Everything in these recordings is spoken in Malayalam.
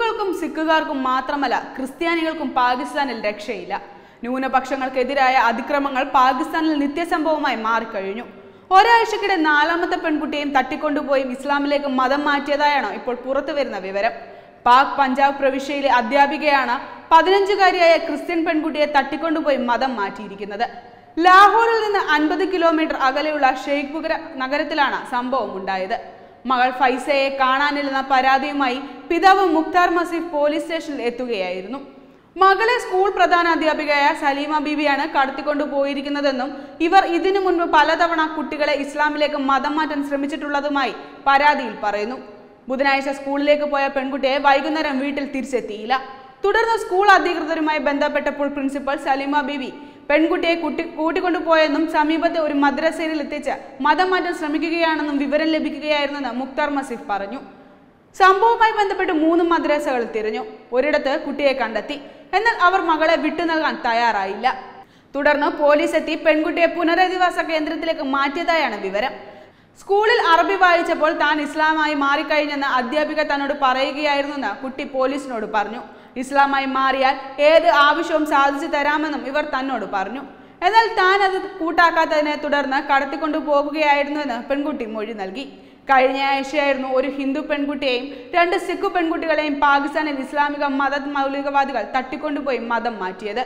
ഹിന്ദുക്കൾക്കും സിഖുകാർക്കും മാത്രമല്ല ക്രിസ്ത്യാനികൾക്കും പാകിസ്ഥാനിൽ രക്ഷയില്ല. ന്യൂനപക്ഷങ്ങൾക്കെതിരായ അതിക്രമങ്ങൾ പാകിസ്ഥാനിൽ നിത്യസംഭവമായി മാറിക്കഴിഞ്ഞു. ഒരാഴ്ചക്കിടെ 4ാമത്തെ പെൺകുട്ടിയെയും തട്ടിക്കൊണ്ടുപോയി ഇസ്ലാമിലേക്ക് മതം മാറ്റിയതായാണ് ഇപ്പോൾ പുറത്തുവരുന്ന വിവരം. പാക് പഞ്ചാബ് പ്രവിശ്യയിലെ അധ്യാപികയാണ് 15-കാരിയായ ക്രിസ്ത്യൻ പെൺകുട്ടിയെ തട്ടിക്കൊണ്ടുപോയി മതം മാറ്റിയിരിക്കുന്നത്. ലാഹോറിൽ നിന്ന് 50 കിലോമീറ്റർ അകലെയുള്ള ഷെയ്ഖ്പുര നഗരത്തിലാണ് സംഭവം ഉണ്ടായത്. മകൾ ഫൈസയെ കാണാനില്ലെന്ന പരാതിയുമായി പിതാവ് മുഖ്താർ മസീഫ് പോലീസ് സ്റ്റേഷനിൽ എത്തുകയായിരുന്നു. മകളെ സ്കൂൾ പ്രധാനാധ്യാപികയായ സലീമ ബീവിയാണ് കടത്തിക്കൊണ്ടുപോയിരിക്കുന്നതെന്നും ഇവർ ഇതിനു മുൻപ് പലതവണ കുട്ടികളെ ഇസ്ലാമിലേക്ക് മതം മാറ്റാൻ ശ്രമിച്ചിട്ടുള്ളതുമായി പരാതിയിൽ പറയുന്നു. ബുധനാഴ്ച സ്കൂളിലേക്ക് പോയ പെൺകുട്ടിയെ വൈകുന്നേരം വീട്ടിൽ തിരിച്ചെത്തിയില്ല. തുടർന്ന് സ്കൂൾ അധികൃതരുമായി ബന്ധപ്പെട്ടപ്പോൾ പ്രിൻസിപ്പൽ സലീമ ബീവി പെൺകുട്ടിയെ കൂട്ടിക്കൊണ്ടുപോയെന്നും സമീപത്തെ ഒരു മദ്രസയിൽ എത്തിച്ച് മതം മാറ്റാൻ ശ്രമിക്കുകയാണെന്നും വിവരം ലഭിക്കുകയായിരുന്നെന്ന് മുഖ്താർ മസീഫ് പറഞ്ഞു. സംഭവവുമായി ബന്ധപ്പെട്ട് 3 മദ്രസകൾ തിരഞ്ഞു. ഒരിടത്ത് കുട്ടിയെ കണ്ടെത്തി. എന്നാൽ അവർ മകളെ വിട്ടു നൽകാൻ തയ്യാറായില്ല. തുടർന്ന് പോലീസ് എത്തി പെൺകുട്ടിയെ പുനരധിവാസ കേന്ദ്രത്തിലേക്ക് മാറ്റിയതായാണ് വിവരം. സ്കൂളിൽ അറബി വായിച്ചപ്പോൾ താൻ ഇസ്ലാമായി മാറിക്കഴിഞ്ഞെന്ന് അധ്യാപിക തന്നോട് പറയുകയായിരുന്നെന്ന് കുട്ടി പോലീസിനോട് പറഞ്ഞു. ഇസ്ലാമായി മാറിയാൽ ഏത് ആവശ്യവും സാധിച്ചു തരാമെന്നും ഇവർ തന്നോട് പറഞ്ഞു. എന്നാൽ താൻ അത് കൂട്ടാക്കാത്തതിനെ തുടർന്ന് കടത്തിക്കൊണ്ടുപോകുകയായിരുന്നുവെന്ന് പെൺകുട്ടി മൊഴി നൽകി. കഴിഞ്ഞ ആഴ്ചയായിരുന്നു ഒരു ഹിന്ദു പെൺകുട്ടിയെയും 2 സിഖ് പെൺകുട്ടികളെയും പാകിസ്ഥാനിൽ ഇസ്ലാമിക മൗലികവാദികൾ തട്ടിക്കൊണ്ടുപോയി മതം മാറ്റിയത്.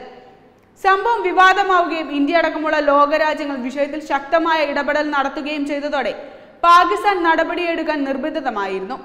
സംഭവം വിവാദമാവുകയും ഇന്ത്യ അടക്കമുള്ള ലോകരാജ്യങ്ങൾ വിഷയത്തിൽ ശക്തമായ ഇടപെടൽ നടത്തുകയും ചെയ്തതോടെ പാകിസ്ഥാൻ നടപടിയെടുക്കാൻ നിർബന്ധിതമായിരുന്നു.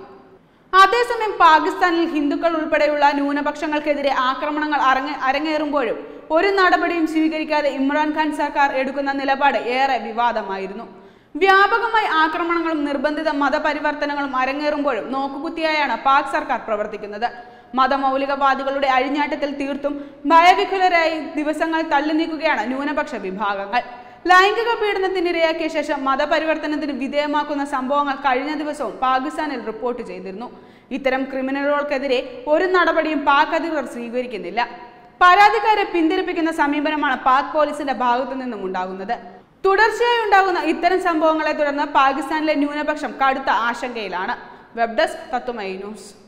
അതേസമയം പാകിസ്ഥാനിൽ ഹിന്ദുക്കൾ ഉൾപ്പെടെയുള്ള ന്യൂനപക്ഷങ്ങൾക്കെതിരെ ആക്രമണങ്ങൾ അരങ്ങേറുമ്പോഴും ഒരു നടപടിയും സ്വീകരിക്കാതെ ഇമ്രാൻഖാൻ സർക്കാർ എടുക്കുന്ന നിലപാട് ഏറെ വിവാദമായിരുന്നു. വ്യാപകമായി ആക്രമണങ്ങളും നിർബന്ധിത മതപരിവർത്തനങ്ങളും അരങ്ങേറുമ്പോഴും നോക്കുകുത്തിയായാണ് പാക് സർക്കാർ പ്രവർത്തിക്കുന്നത്. മതമൗലികവാദികളുടെ അഴിഞ്ഞാട്ടത്തിൽ തീർത്തും ഭയവിഹുലരായി ദിവസങ്ങൾ തള്ളി നീക്കുകയാണ് ന്യൂനപക്ഷ വിഭാഗങ്ങൾ. ലൈംഗിക പീഡനത്തിനിരയാക്കിയ ശേഷം മതപരിവർത്തനത്തിന് വിധേയമാക്കുന്ന സംഭവങ്ങൾ കഴിഞ്ഞ ദിവസവും പാകിസ്ഥാനിൽ റിപ്പോർട്ട് ചെയ്തിരുന്നു. ഇത്തരം ക്രിമിനലുകൾക്കെതിരെ ഒരു നടപടിയും പാക് അധികൃതർ സ്വീകരിക്കുന്നില്ല. പരാതിക്കാരെ പിന്തിരിപ്പിക്കുന്ന സമീപനമാണ് പാക് പോലീസിന്റെ ഭാഗത്തു നിന്നും ഉണ്ടാകുന്നത്. തുടർച്ചയായി ഉണ്ടാകുന്ന ഇത്തരം സംഭവങ്ങളെ തുടർന്ന് പാകിസ്ഥാനിലെ ന്യൂനപക്ഷം കടുത്ത ആശങ്കയിലാണ്. Web desk Tatwamayi news.